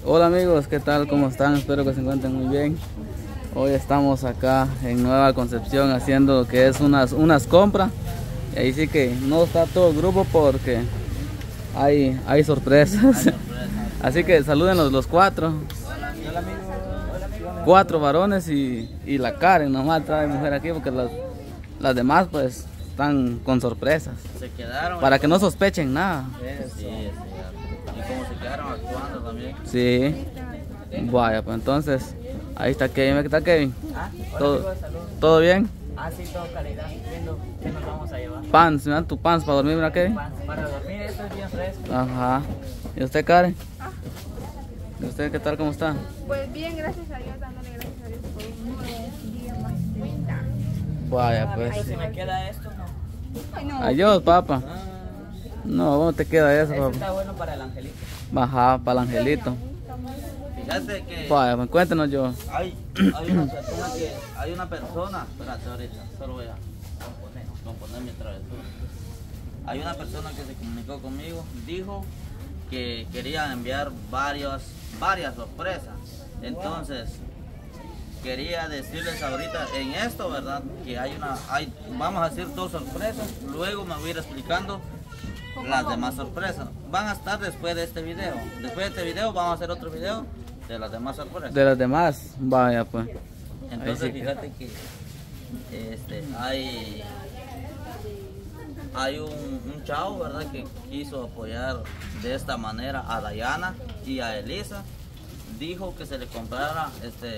Hola amigos, ¿qué tal? ¿Cómo están? Espero que se encuentren muy bien. Hoy estamos acá en Nueva Concepción haciendo lo que es unas compras. Y ahí sí que no está todo el grupo porque hay sorpresas. Así que saluden los cuatro. Hola amigos. Cuatro varones y la Karen nomás trae mujer aquí porque las demás pues están con sorpresas. Se quedaron. Para que no sospechen nada. Eso. Sí, y como se quedaron actuando también. Sí. Vaya, pues entonces, ahí está Kevin. ¿Qué tal, Kevin? Hola, amigos, ¿Todo bien? Sí, todo calidad. Viendo qué nos vamos a llevar. Pants, ¿me dan tu pants para dormir, mira, Kevin? Para dormir, esto es bien fresco. Ajá. ¿Y usted, Karen? ¿Y usted qué tal? ¿Cómo está? Pues bien, gracias a Dios, dándole gracias a Dios por un nuevo día más de vida. Vaya, pues. Si me queda esto, no. Ay, no. Adiós, papá. No, ¿cómo te queda eso, Este papá? está bueno para el angelito. Ajá, para el angelito. Fíjate que Vaya, pues cuéntanos yo. hay una persona, espérate ahorita, solo voy a componer mi travesura. Hay una persona que se comunicó conmigo, dijo que quería enviar varias sorpresas. Entonces, quería decirles ahorita en esto, ¿verdad? Que vamos a hacer 2 sorpresas, luego me voy a ir explicando las demás sorpresas. Van a estar después de este video. Después de este video vamos a hacer otro video de las demás sorpresas. De las demás, vaya, pues. Entonces sí. fíjate que hay un chavo, ¿verdad? Que quiso apoyar de esta manera a Dayana y a Elisa. Dijo que se le comprara,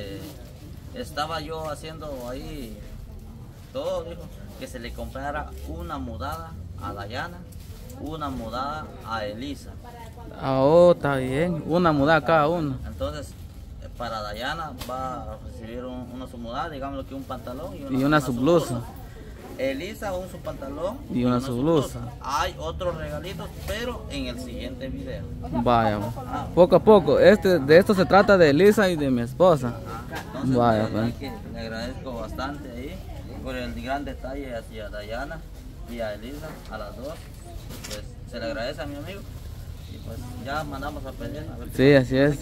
estaba yo haciendo ahí todo, dijo que se le comprara una mudada a Dayana, una mudada a Elisa. Oh, está bien. Una mudada cada uno. Entonces, para Dayana va a recibir una submudada, digamos que un pantalón Y una sublusa. Elisa un su pantalón Y una sublusa. Hay otros regalitos, pero en el siguiente video. Vaya, poco a poco. De esto se trata de Elisa y de mi esposa. Entonces, Vaya, de verdad pues. que le agradezco bastante ahí por el gran detalle hacia Dayana y a Elisa, a las dos. Pues se le agradece a mi amigo. Y pues ya mandamos a pedir. A ver Sí, así es.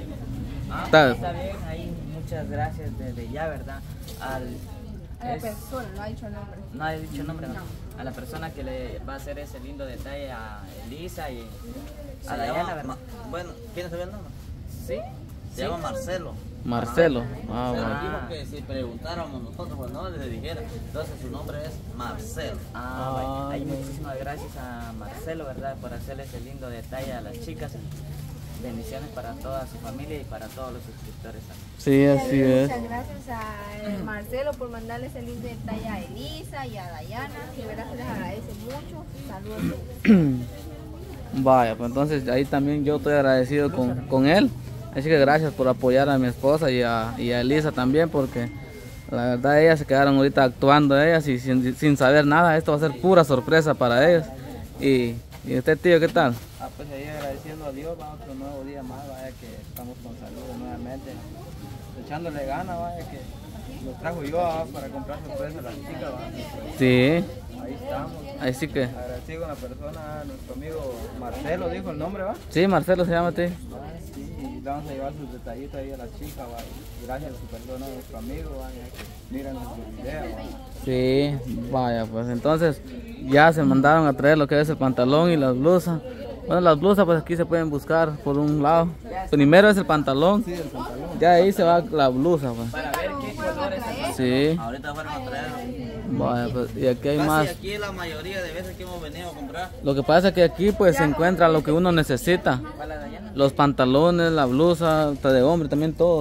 Está bien, ahí muchas gracias desde ya, ¿verdad? A la persona, no ha dicho el nombre. No he dicho nombre, ¿no? A la persona que le va a hacer ese lindo detalle a Elisa y a Dayana, ¿verdad? Bueno, ¿Quién sabe el nombre? Sí. Se llama Marcelo. Marcelo. Ah, Pero bueno. dijo que si preguntáramos nosotros, pues no les dijera. Entonces su nombre es Marcelo. Bueno. Ahí muchísimas gracias a Marcelo, ¿verdad? Por hacerle ese lindo detalle a las chicas. Bendiciones para toda su familia y para todos los suscriptores también. Sí, así es. Muchas gracias a Marcelo por mandarles el lindo detalle a Elisa y a Dayana. De verdad se les agradece mucho. Saludos. Vaya, pues entonces ahí también yo estoy agradecido con él. Así que gracias por apoyar a mi esposa y a Elisa también, porque la verdad ellas se quedaron ahorita actuando ellas y sin saber nada. Esto va a ser pura sorpresa para ellas. Y usted, tío, ¿qué tal? Pues ahí agradeciendo a Dios, va otro nuevo día más, vaya que estamos con salud nuevamente, echándole ganas, vaya que lo trajo yo para comprar sorpresa a las chicas, vaya. Sí, Ahí estamos. ahí sí que. Agradecido con la persona, nuestro amigo Marcelo dijo el nombre, va. Sí, Marcelo se llama a ti. Sí, y le vamos a llevar sus detallitos ahí a la chica, va. Y gracias a su persona, a nuestro amigo, vaya que miran nuestro video, va. Sí, vaya, pues entonces ya se mandaron a traer lo que es el pantalón y las blusas. Bueno, las blusas pues aquí se pueden buscar por un lado. Primero es el pantalón, ya ahí se va la blusa, pues. Para ver qué colores Sí, ahorita van a traer. vaya, pues, y aquí hay Casi más. aquí la mayoría de veces que hemos venido a comprar. Lo que pasa es que aquí pues se encuentra lo que uno necesita. Para Dayana. Los pantalones, la blusa, hasta de hombre también, todo.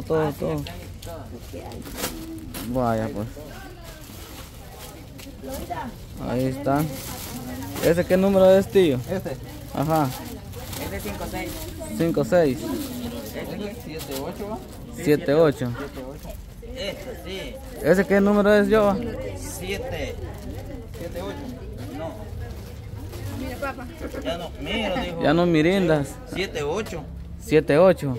Vaya, pues. Ahí está. ¿Ese qué número es, tío? Este, Ajá. Es de 5-6. 5-6. este 7-8, va. 7-8. Este, sí. ¿Ese qué número es, yo? 7. 7-8. No, Mira, papá. ya no. Mira, dijo. Ya no mirindas. 7-8. 7-8.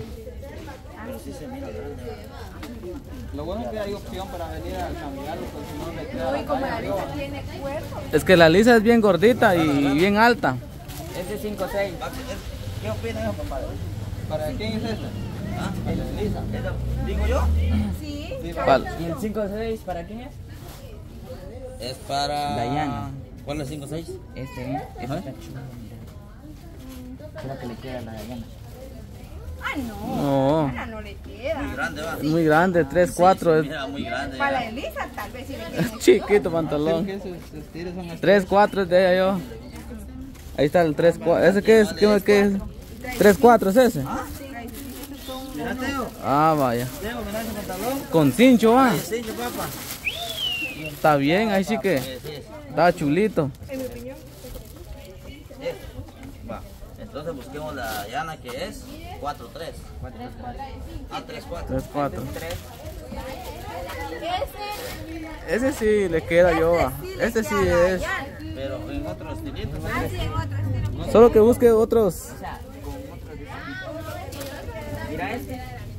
Lo bueno es que hay opción para venir a cambiarlo, porque si no le queda Hoy la como talla la arriba. lista tiene cuerpo. Es que la lisa es bien gordita y bien alta. Es de 5-6. ¿Qué opina, hijo, compadre? ¿Para quién es esta? ¿Ah? Elisa. ¿Digo yo? Sí. Vale. ¿Y el 5-6 para quién es? Es para... Dayana. ¿Cuál es el 5-6? Este, Ajá. está chulo. Creo que le queda a la Dayana. Ah, no. No, Ahora no le queda. Muy grande, va. es muy grande, 3-4, Mira, muy grande. Para ya. la Elisa tal vez sí le queda. es chiquito pantalón. ¿Qué sus tiros son así? 3-4 es de ella yo. Ahí está el 3-4. ¿Ese qué es? ¿Qué es? 3-4 es ese. Mira, Teo. Ah, vaya. Teo, mira ese pantalón. Con cincho, va. Sí, yo, papá. Está bien, ahí sí que Sí, sí. está chulito. En mi opinión. Va. Entonces busquemos la Dayana que es 4-3. Ah, 3-4. 3-4. Ese Ese sí le queda yo, va. Este sí es. Pero en otro estilito. ¿no? Así en otro estilo. Solo que busque otros. Mira este.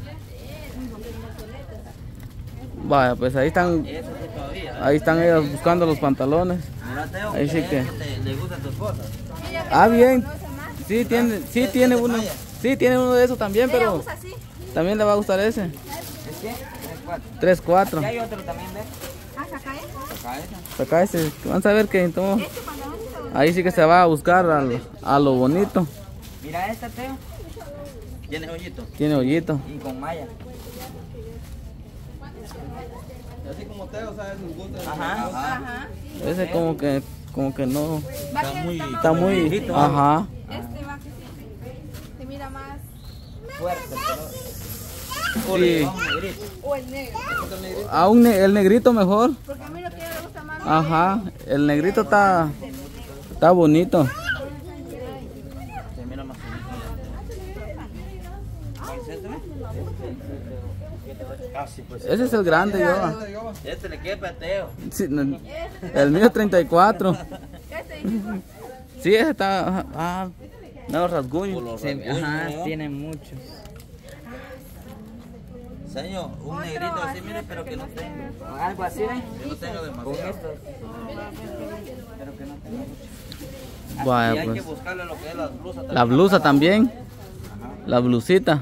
Vaya, pues ahí están. Ese sí todavía. Ahí están ellos buscando los pantalones. Mira, Teo, Ahí sí que- le gustan tus cosas. Ah, bien. Sí tiene uno. Sí tiene uno de esos también, Ella pero usa así. también le va a gustar ese. ¿Es qué? 3-4. 3-4. Y hay otro también, ¿ves? Ah, saca eso. Acá esa. Acá ese. Vamos a ver que entonces. Este pantalón sí está bonito. Ahí sí que se va a buscar a lo bonito. Mira esta, Teo. ¿Tienes hoyito? Tiene hoyito. Y con malla. Así como Teo, ¿sabes? Nos gusta. Ajá. Ajá. Ese como que no. Va que muy- Está muy. Ajá. Este va que sí. Se mira más. Fuerte. Sí. O el negro. Aún el negrito mejor. Porque a mí lo que le gusta más. Ajá. El negrito está bonito. Se mira más bonito. ¿Cuál es este? Casi, pues. Ese es el grande, yo. Este le quepa a Teo. Sí, no, el mío 34. Este Sí, ese está. Ah, no los rasguños. Ajá, tiene muchos. Señor, un negrito así, mire, pero que no tenga. Algo así, ¿ves? Que no tenga Con demasiado. estos. Pero que no tenga mucho. Y Vaya, hay que pues. buscarle lo que es las blusas. La blusa también. La blusita.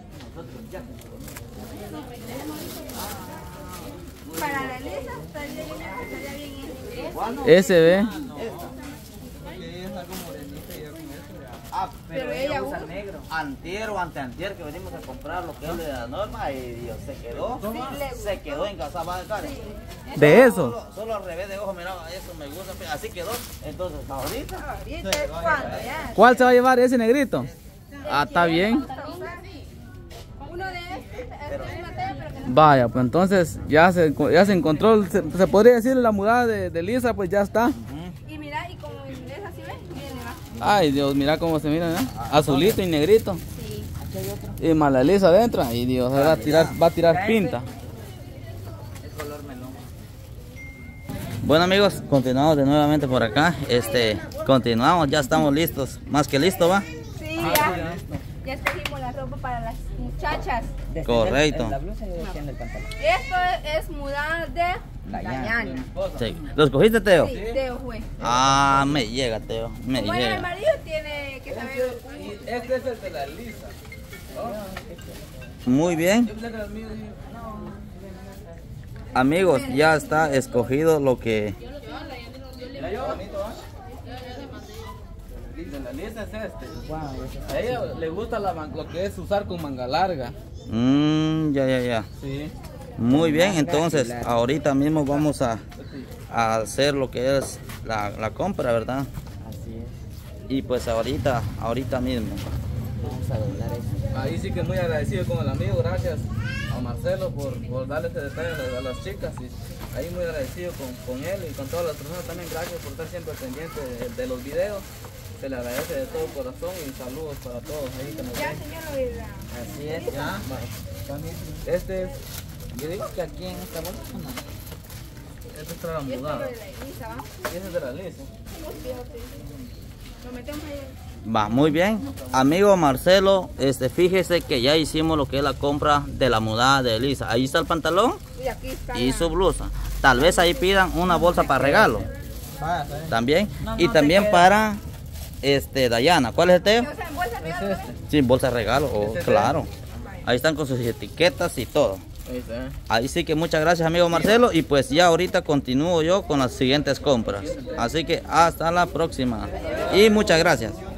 para la Elisa estaría bien Ese ve. Porque ella es algo morenita y ya con eso ya. Ah, Pero ella usa negro. antier o anteantier que venimos a comprar lo que es de la norma y Dios, se quedó en casa de Karen. De eso. Solo al revés de ojo, mira, eso me gusta, así quedó. Entonces, ahorita, ahorita es cuando ya. ¿Cuál se va a llevar ese negrito? Ah, está bien. Uno de estos, es Mateo, pero que no. Vaya, pues entonces ya se encontró, se podría decir la mudada de Lisa, pues ya está. Y mira, y como en inglés así ves, viene va. Ay Dios, mira cómo se mira, ¿eh? Azulito y negrito. Sí. Y más la Lisa adentro. Ay Dios, va a tirar pinta. Es color melón. bueno amigos, continuamos de nuevamente por acá. Continuamos, ya estamos listos, más que listos, va. Sí, ya escogimos la ropa para las muchachas. Correcto. ¿La blusa y quién del pantalón? Esto es mudada de Dayana. Sí. ¿Lo escogiste, Teo? Sí, Teo fue. Ah, me llega, Teo, me Como es el llega. marido, tiene que saber. Este es el de la Lisa. Muy bien. Amigos, ya está escogido lo que... De la Lisa es este. A ella le gusta lo que es usar con manga larga. Ya. Sí. Muy bien, entonces ahorita mismo vamos a hacer lo que es la compra, ¿verdad? Así es. Y pues ahorita mismo. Vamos a doblar eso. Ahí sí que muy agradecido con el amigo, gracias a Marcelo por darle este detalle a las chicas. Y ahí muy agradecido con él y con todas las personas también, gracias por estar siempre pendiente de los videos. Se le agradece de todo corazón y saludos para todos ahí que nos Ya, ven. señor, lo dirá. Así es. Ya, este es, Yo digo que aquí en esta bolsa no. este es para la Y esto es lo mudada. de la Elisa, ¿va? Y ese es de la Lisa. Lo metemos ahí. Va, muy bien. Amigo Marcelo, fíjese que ya hicimos lo que es la compra de la mudada de Elisa. Ahí está el pantalón Y aquí está. y su blusa. Tal vez ahí pidan una bolsa para regalo. También. Y también para Dayana. ¿Cuál es el Teo? O sea, en bolsa regalo, ¿ves? Sí, bolsa de regalo, oh, Ese es claro. Ahí están con sus etiquetas y todo. Ahí está. Ahí sí que muchas gracias, amigo Marcelo, y pues ya ahorita continúo yo con las siguientes compras. Así que hasta la próxima y muchas gracias.